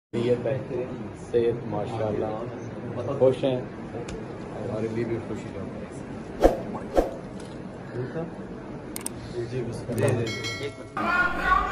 नीयत है, सेहत माशाल्लाह, खुश हैं। हमारे लिए भी खुशी का जी